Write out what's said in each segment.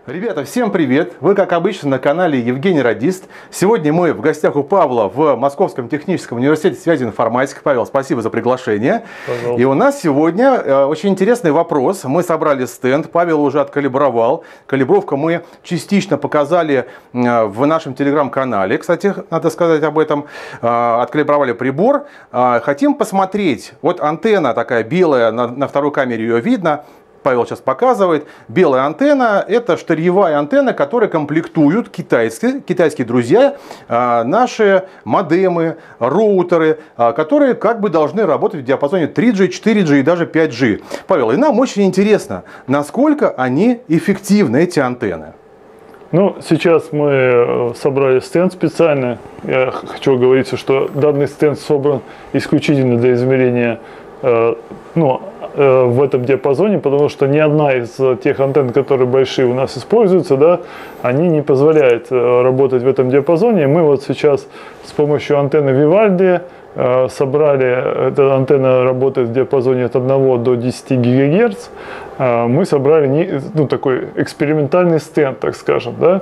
Ребята, всем привет! Вы, как обычно, на канале Евгений Радист. Сегодня мы в гостях у Павла в Московском техническом университете связи и информатики. Павел, спасибо за приглашение. Пожалуйста. И у нас сегодня очень интересный вопрос. Мы собрали стенд, Павел уже откалибровал. Калибровку мы частично показали в нашем телеграм-канале. Кстати, надо сказать об этом. Откалибровали прибор. Хотим посмотреть. Вот антенна такая белая, на второй камере ее видно. Павел сейчас показывает. Белая антенна – это штырьевая антенна, которой комплектуют китайские друзья, наши модемы, роутеры, которые как бы должны работать в диапазоне 3G, 4G и даже 5G. Павел, и нам очень интересно, насколько они эффективны, эти антенны. Ну, сейчас мы собрали стенд специально. Я хочу оговориться, что данный стенд собран исключительно для измерения в этом диапазоне, потому что ни одна из тех антенн, которые большие у нас используются, да, они не позволяют работать в этом диапазоне. Мы вот сейчас с помощью антенны Vivaldi собрали, эта антенна работает в диапазоне от 1 до 10 ГГц. Мы собрали такой экспериментальный стенд, так скажем. Да?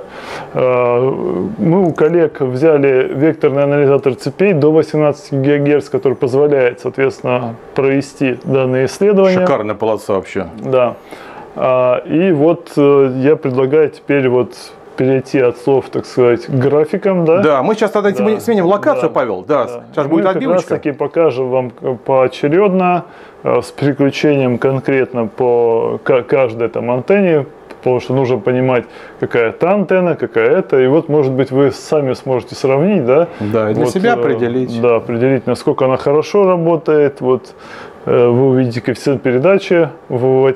Мы у коллег взяли векторный анализатор цепей до 18 ГГц, который позволяет, соответственно, провести данные исследования. Шикарная полоса вообще. Да. И вот я предлагаю теперь перейти от слов, так сказать, к графикам, да? Да, мы сейчас тогда сменим локацию, да. Павел. Да, да. Сейчас будет отбивочка. Мы как раз таки покажем вам поочередно, с переключением конкретно по каждой там антенне, потому что нужно понимать, какая та антенна, какая это, и вот, может быть, вы сами сможете сравнить, да? Да, и для себя определить. Да, определить, насколько она хорошо работает, вы увидите коэффициент передачи в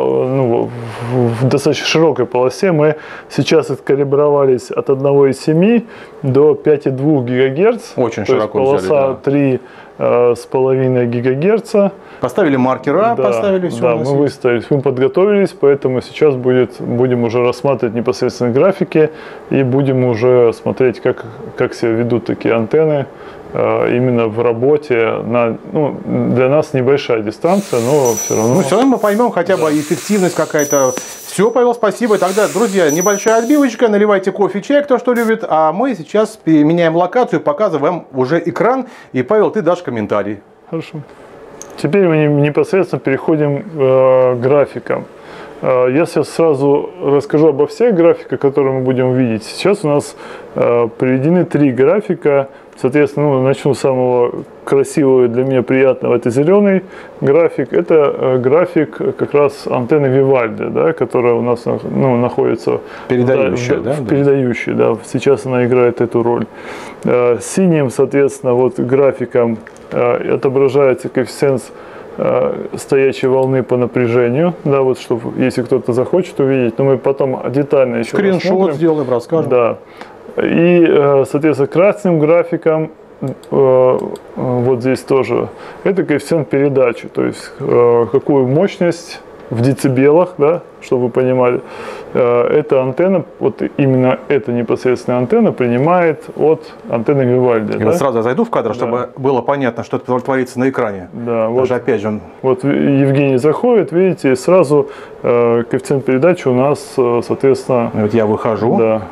достаточно широкой полосе. Мы сейчас откалибровались от 1,7 до 5,2 ГГц. Очень то широко есть полоса 3,5 ГГц. Поставили маркера, да, поставили все. Да, мы выставились, мы подготовились, поэтому сейчас будем уже рассматривать непосредственно графики и будем уже смотреть, как себя ведут такие антенны. Именно в работе для нас небольшая дистанция, но все равно. Ну, все равно мы поймем хотя бы эффективность какая-то. Все, Павел, спасибо. Тогда, друзья, небольшая отбивочка, наливайте кофе, чай, кто что любит. А мы сейчас меняем локацию, показываем уже экран. И, Павел, ты дашь комментарий. Хорошо. Теперь мы непосредственно переходим к графикам. Я сейчас сразу расскажу обо всех графиках, которые мы будем видеть. Сейчас у нас приведены 3 графика. Соответственно, начну с самого красивого и для меня приятного. Это зеленый график. Это график как раз антенны Vivaldi, да, которая у нас находится передающая, да. Сейчас она играет эту роль. Синим, соответственно, графиком отображается коэффициент стоячей волны по напряжению, да, чтобы, если кто-то захочет увидеть, но мы потом детально еще скриншот сделаем, расскажем. Да. И, соответственно, красным графиком, здесь тоже, это коэффициент передачи, то есть какую мощность в децибелах, да, чтобы вы понимали, эта антенна, именно эта непосредственная антенна принимает от антенны Vivaldi. Да? Сразу я зайду в кадр, чтобы было понятно, что творится на экране. Да, даже опять же Евгений заходит, видите, сразу коэффициент передачи у нас, соответственно. Вот я выхожу. Да,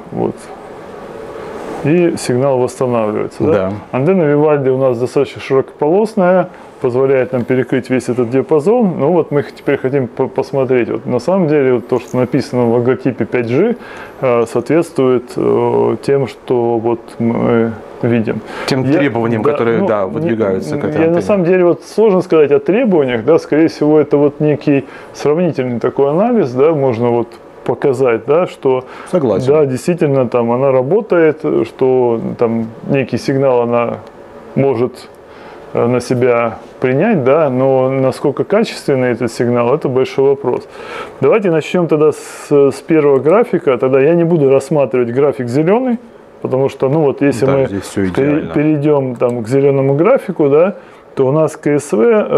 и сигнал восстанавливается. Да? Да. Антенна Vivaldi у нас достаточно широкополосная, позволяет нам перекрыть весь этот диапазон. Мы теперь хотим посмотреть. На самом деле то, что написано в логотипе 5G, соответствует тем, что мы видим. Тем требованиям, которые выдвигаются к этой антенне. На самом деле сложно сказать о требованиях. Да? Скорее всего, это некий сравнительный такой анализ. Да? Можно показать, да, что согласен. Да, действительно там она работает, что там некий сигнал она может на себя принять, да, но насколько качественный этот сигнал, это большой вопрос. Давайте начнем тогда с первого графика. Тогда я не буду рассматривать график зеленый, потому что, если мы перейдем к зеленому графику, да, то у нас КСВ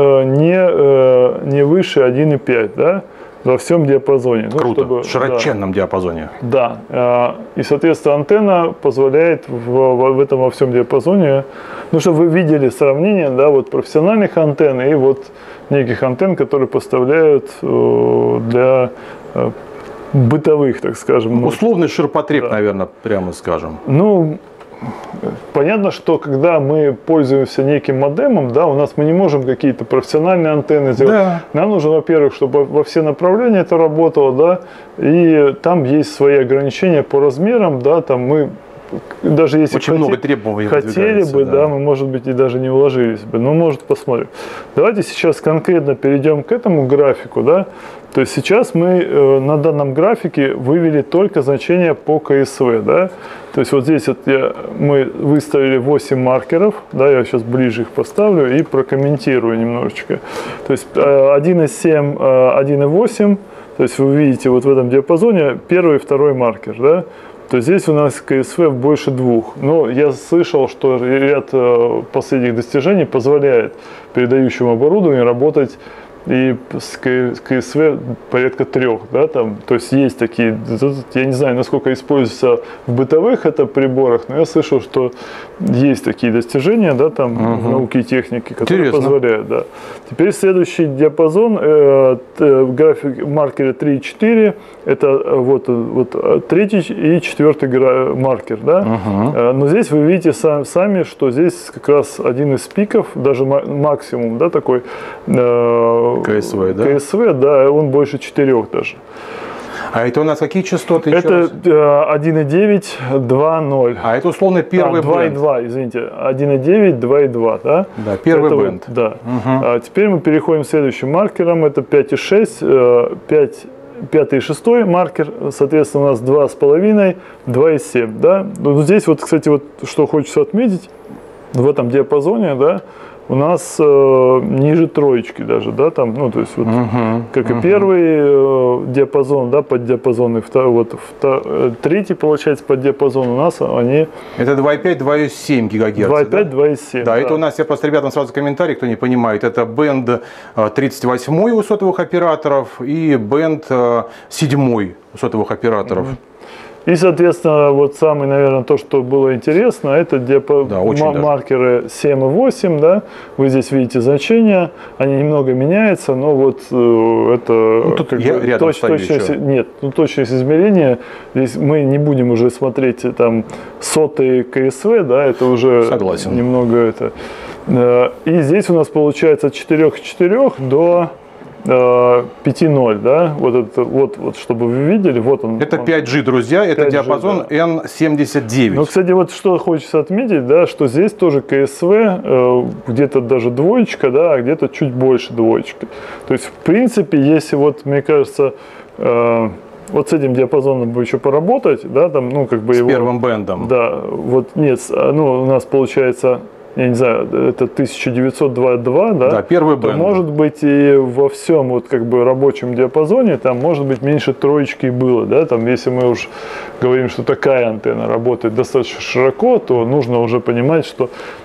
не выше 1,5, да, во всем диапазоне. Круто, в широченном диапазоне. Да, и, соответственно, антенна позволяет в этом во всем диапазоне, чтобы вы видели сравнение, да, профессиональных антенн и неких антенн, которые поставляют для бытовых, так скажем. Условный ширпотреб, да. наверное, прямо скажем. Ну, понятно, что когда мы пользуемся неким модемом, да, мы не можем какие-то профессиональные антенны сделать. Да. Нам нужно, во-первых, чтобы во все направления это работало, да, и там есть свои ограничения по размерам, да, там мы даже если очень много требований хотели бы, да, мы, может быть, и даже не уложились бы. Но, может, посмотрим. Давайте сейчас конкретно перейдем к этому графику, да. То есть сейчас мы на данном графике вывели только значения по КСВ, да. То есть вот здесь вот мы выставили 8 маркеров, да, я сейчас ближе их поставлю и прокомментирую немножечко. То есть 1,7, 1,8, то есть вы видите вот в этом диапазоне первый и второй маркер, да. То здесь у нас КСВ больше 2. Но я слышал, что ряд последних достижений позволяет передающему оборудованию работать и с КСВ порядка 3. Да, там, то есть есть такие, я не знаю, насколько используется в бытовых это приборах, но я слышал, что есть такие достижения, да, там, в науке и технике, которые позволяют. Да. Теперь следующий диапазон, график маркера 3 и 4, это вот третий и четвертый маркер. Да. Но здесь вы видите сами, что здесь как раз один из пиков, даже максимум, да, такой КСВ, да? КСВ, да, он больше 4 даже. А это у нас какие частоты? Это 1,9, 2,0. А это условно первый бенд. 2,2, извините. 1,9, 2,2, да? Да, первый бенд. Вот, да. Теперь мы переходим к следующим маркерам. Это 5,6, 5 и 6 маркер, соответственно, у нас 2,5, 2,7, да? Но здесь вот, кстати, вот что хочется отметить, в этом диапазоне, да, у нас ниже 3 даже, да, там, ну, то есть, вот, как и первый диапазон, да, поддиапазонный, третий, получается, поддиапазон у нас, они... Это 2,5, 2,7 ГГц, 2,5, да? 2,7, да. Это у нас, я просто ребятам сразу комментарий, кто не понимает, это бенд 38 у сотовых операторов и бенд 7 у сотовых операторов. И, соответственно, вот самый, наверное, то, что было интересно, это маркеры 7 и 8, да, вы здесь видите значения, они немного меняются, но вот это ну, тут я точность, нет, ну, точность измерения, здесь мы не будем уже смотреть там сотые КСВ, да, это уже согласен. Немного это. И здесь у нас получается от 4,4 до 5,0, да, вот, чтобы вы видели, вот он. Это 5G, друзья, 5G, это диапазон да. N79. Ну, кстати, вот что хочется отметить, да, что здесь тоже КСВ, где-то даже двоечка, да, а где-то чуть больше двоечки. То есть, в принципе, если вот, мне кажется, вот с этим диапазоном бы еще поработать, да, там, ну, как бы с его... первым бендом. Да, вот, нет, ну, у нас получается... Я не знаю, это 1902, да? Да, первый бенд. Может быть, и во всем вот как бы рабочем диапазоне там может быть меньше 3 было, да? Там, если мы уж говорим, что такая антенна работает достаточно широко, то нужно уже понимать, что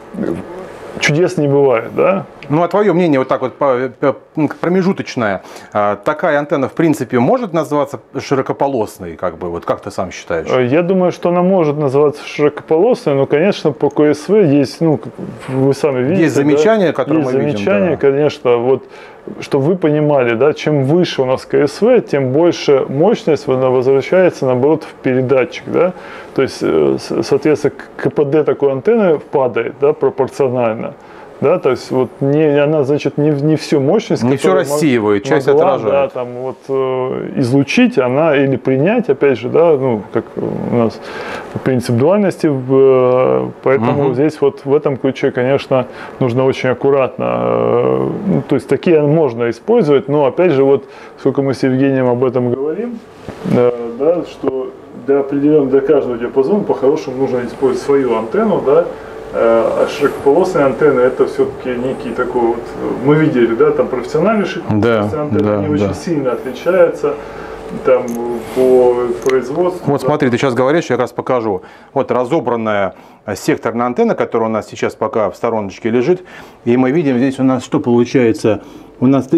чудес не бывает, да? Ну, а твое мнение вот так вот промежуточное, такая антенна в принципе может называться широкополосной, как бы, вот как ты сам считаешь? Я думаю, что она может называться широкополосной, но, конечно, по КСВ есть, ну, вы сами видите. Есть замечания, да? Которые есть мы видим. Есть замечания, да. Конечно, вот, чтобы вы понимали, да, чем выше у нас КСВ, тем больше мощность она возвращается, наоборот, в передатчик, да, то есть, соответственно, КПД такой антенны падает, да, пропорционально. Да, то есть вот она, значит, не всю мощность, не все рассеивает, часть отражает. Да, там вот излучить, она или принять, опять же, да, ну как у нас принцип дуальности, поэтому здесь вот в этом ключе, конечно, нужно очень аккуратно, ну, то есть такие можно использовать, но опять же вот сколько мы с Евгением об этом говорим, да, что для каждого диапазона по-хорошему нужно использовать свою антенну, да. А широкополосные антенны это все-таки некий такой вот, мы видели, да, там профессиональные широкополосные антенны, они очень сильно отличаются там по производству. Вот смотри, ты сейчас говоришь, я как раз покажу. Вот разобранная секторная антенна, которая у нас сейчас пока в стороночке лежит. И мы видим, здесь у нас что получается? У нас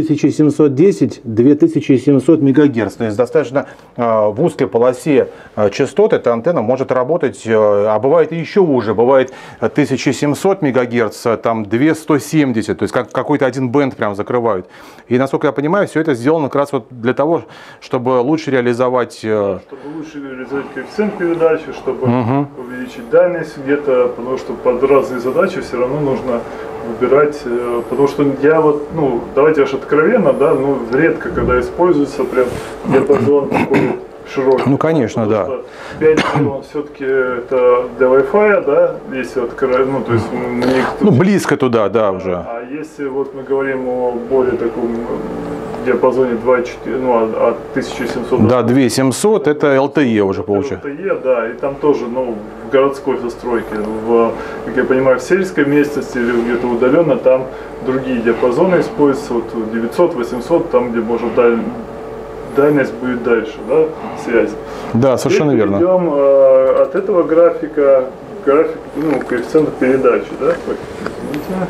1710-2700 МГц. То есть достаточно в узкой полосе частот эта антенна может работать, а бывает и еще уже. Бывает 1700 МГц, там 2170, то есть какой-то один бенд прям закрывают. И насколько я понимаю, все это сделано как раз вот для того, чтобы лучше реализовать... Чтобы лучше реализовать коэффициент передачи, чтобы увеличить дальность где-то, потому что под разные задачи все равно нужно выбирать, потому что я вот, ну, давайте аж откровенно, да, ну, редко, когда используется прям диапазон такой широкий. Ну, конечно, да. 5G, он все-таки это для Wi-Fi, да, если откровенно, ну, то есть ну, близко туда, да, уже. А если вот мы говорим о более таком диапазоне 2.4, ну, от 1700 до 2700, это LTE уже получается. LTE, да, и там тоже, ну, в городской застройке, как я понимаю, в сельской местности или где-то удаленно, там другие диапазоны используются, вот 900, 800, там, где может дальность будет дальше, да, связи. Да, совершенно верно. Перейдем от этого графика к графику, ну, коэффициента передачи, да, извините.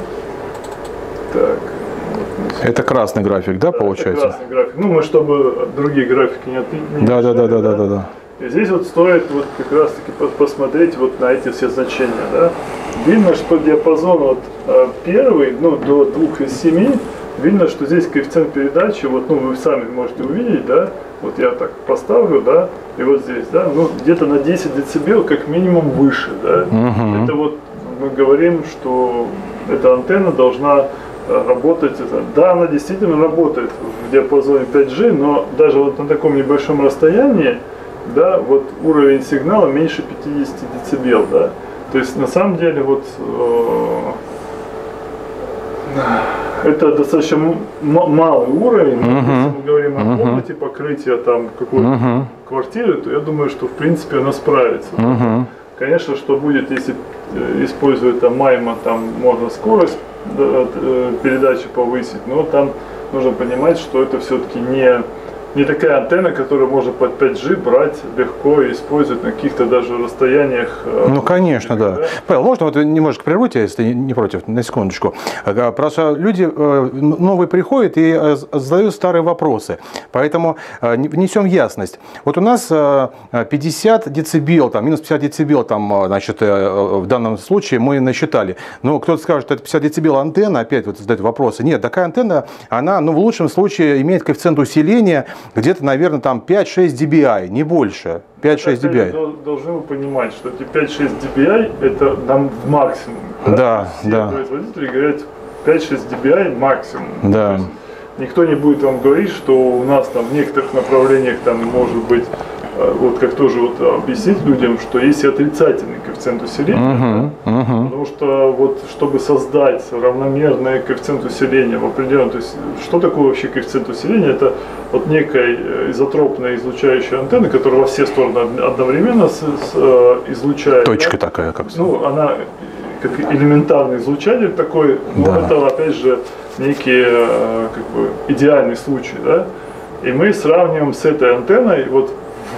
Так. Это красный график, да, получается? Это красный график. Ну, мы чтобы другие графики не отменили. Да. И здесь вот стоит вот как раз таки посмотреть вот на эти все значения, да. Видно, что диапазон вот первый, ну, до 2,7, видно, что здесь коэффициент передачи, вот, ну, вы сами можете увидеть, да, вот я так поставлю, да, и вот здесь, да, ну, где-то на 10 дБ как минимум выше, да. Это вот мы говорим, что эта антенна должна работать, да, она действительно работает в диапазоне 5G, но даже вот на таком небольшом расстоянии, да, вот уровень сигнала меньше 50 дБ, да, то есть на самом деле вот это достаточно малый уровень, если мы говорим о комнате покрытия там какой-то квартиры, то я думаю, что в принципе она справится. Конечно, что будет, если использовать там MIMO, там можно скорость передачи повысить, но там нужно понимать, что это все-таки не такая антенна, которую можно под 5G брать легко и использовать на каких-то даже расстояниях. Ну, конечно, да. Павел, можно вот немножко прервать, если не против, на секундочку. Просто люди новые приходят и задают старые вопросы. Поэтому внесем ясность. Вот у нас 50 децибел, там, минус 50 децибел, там, значит, в данном случае мы насчитали. Но кто-то скажет, что это 50 децибел антенна, опять вот задают вопросы. Нет, такая антенна, она, ну, в лучшем случае имеет коэффициент усиления где-то, наверное, там 5-6 dBi, не больше. 5-6 dBi. Должны вы понимать, что эти 5-6 dBi это нам в максимум. Да, все да. производители говорят 5-6 dBi максимум. Да. Никто не будет вам говорить, что у нас там в некоторых направлениях там может быть, вот как тоже вот объяснить людям, что есть и отрицательный коэффициент усиления, потому что вот чтобы создать равномерный коэффициент усиления в определенном, то есть что такое вообще коэффициент усиления? Это вот некая изотропная излучающая антенна, которая во все стороны одновременно излучает. Точка, да? такая, как Ну, она как элементарный излучатель такой, но да. это опять же некий как бы идеальный случай, да? И мы сравниваем с этой антенной вот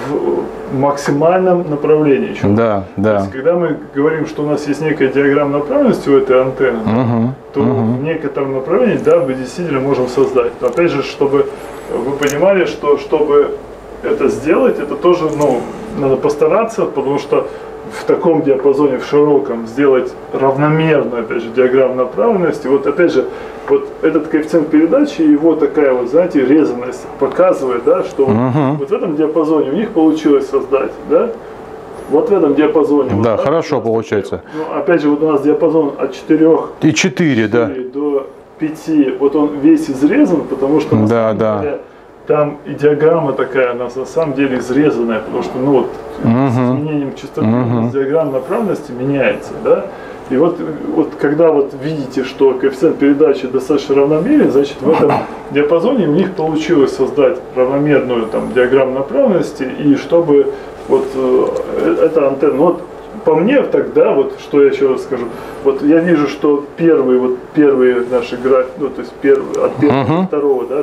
в максимальном направлении еще. Да, да. То есть, когда мы говорим, что у нас есть некая диаграмма направленности у этой антенны, то в некотором направлении, да, мы действительно можем создать. Но опять же, чтобы вы понимали, что чтобы это сделать, это тоже, ну, надо постараться, потому что в таком диапазоне, в широком, сделать равномерную, опять же, диаграмму направленности. Вот опять же, вот этот коэффициент передачи, его такая вот, знаете, резанность показывает, да, что вот в этом диапазоне у них получилось создать, да, вот в этом диапазоне. Да, вот, хорошо получается. Ну, опять же, вот у нас диапазон от 4 и 4, да. до 5, вот он весь изрезан, потому что на самом деле, там и диаграмма такая, она на самом деле изрезанная, потому что, ну, вот, с изменением частоты диаграмма направленности меняется, да. И вот когда вот видите, что коэффициент передачи достаточно равномерен, значит в этом диапазоне у них получилось создать равномерную там диаграмму направленности, и чтобы вот эта антенна, вот по мне тогда, вот что я еще раз скажу, вот я вижу, что первые наши графики, ну, то есть от первого до второго, да,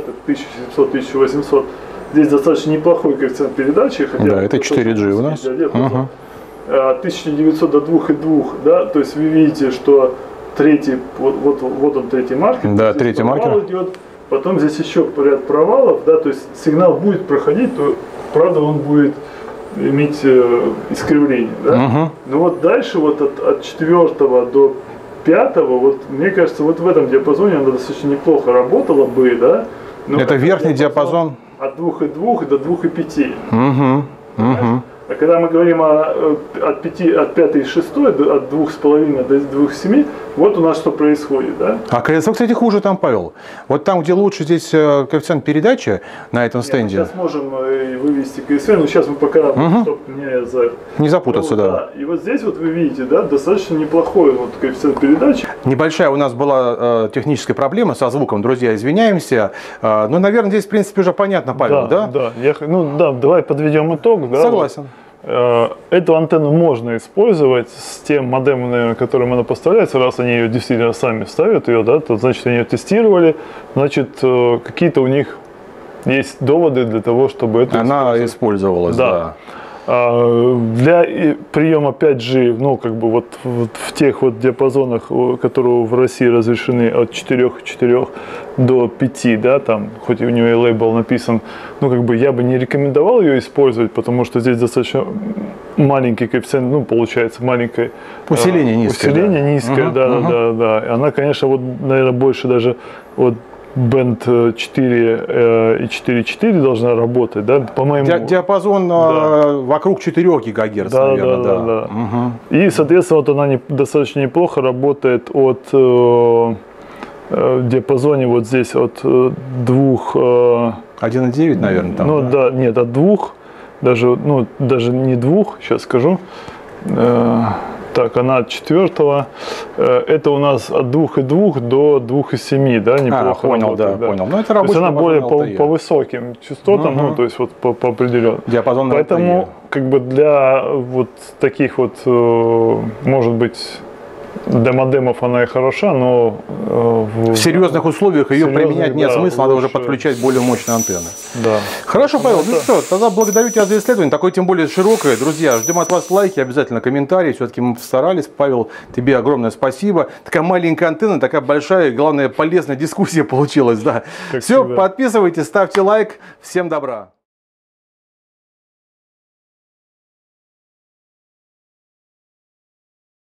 1700-1800, здесь достаточно неплохой коэффициент передачи, хотя да, это 4G у нас. от 1900 до 2,2, да, то есть вы видите, что третий, вот он третий маркер. Да, третий маркер. Идет, потом здесь еще ряд провалов, да, то есть сигнал будет проходить, то правда он будет иметь искривление, да. Но вот дальше вот от 4 до 5, вот мне кажется, вот в этом диапазоне она достаточно неплохо работала бы, да. Но это верхний диапазон от 2,2 до 2,5. Угу. А когда мы говорим от 5 и 6, от 2,5 до 2,7, вот у нас что происходит, да? А КСВ, кстати, хуже там, Павел. Вот там, где лучше здесь коэффициент передачи на этом стенде. Мы сейчас можем вывести КСВ, но сейчас мы пока, чтобы не запутаться, вот, да. И вот здесь вот вы видите, да, достаточно неплохой вот коэффициент передачи. Небольшая у нас была техническая проблема со звуком, друзья, извиняемся. Ну, наверное, здесь, в принципе, уже понятно, Павел, да? Да, давай подведем итог. Да, согласен. Вот. Эту антенну можно использовать с тем модемом, наверное, которым она поставляется, раз они ее действительно сами ставят ее, да, то значит они ее тестировали, значит какие-то у них есть доводы для того, чтобы это использовалась, да. Для приема 5G, ну, как бы вот в тех вот диапазонах, которые в России разрешены от 4,4 до 5, да, там, хоть и у нее и лейбл написан, ну, как бы я бы не рекомендовал ее использовать, потому что здесь достаточно маленький коэффициент, ну, получается, маленькое усиление низкое. Усиление низкое, да. Она, конечно, вот, наверное, больше даже вот Band 4 и 4.4 должна работать, да, по-моему. Диапазон вокруг 4 ГГц, наверное, да. И, соответственно, вот она достаточно неплохо работает от диапазоне вот здесь от 2... 1,9, наверное, там. Ну, да, нет, от 2, даже не 2, сейчас скажу. Так, она от 4, это у нас от 2,2 до 2,7, да, неплохо понял, работает, да, понял. Но это то есть она более по высоким частотам, ну, то есть вот по определенным. Диапазон. Поэтому, как бы для вот таких вот, может быть, для модемов она и хороша, но в серьезных условиях ее применять нет смысла, надо уже подключать более мощные антенны. Да. Хорошо, Павел, ну что, тогда благодарю тебя за исследование, такое тем более широкое. Друзья, ждем от вас лайки, обязательно комментарии, все-таки мы постарались. Павел, тебе огромное спасибо. Такая маленькая антенна, такая большая, главное, полезная дискуссия получилась. Да. Все, подписывайтесь, ставьте лайк, всем добра.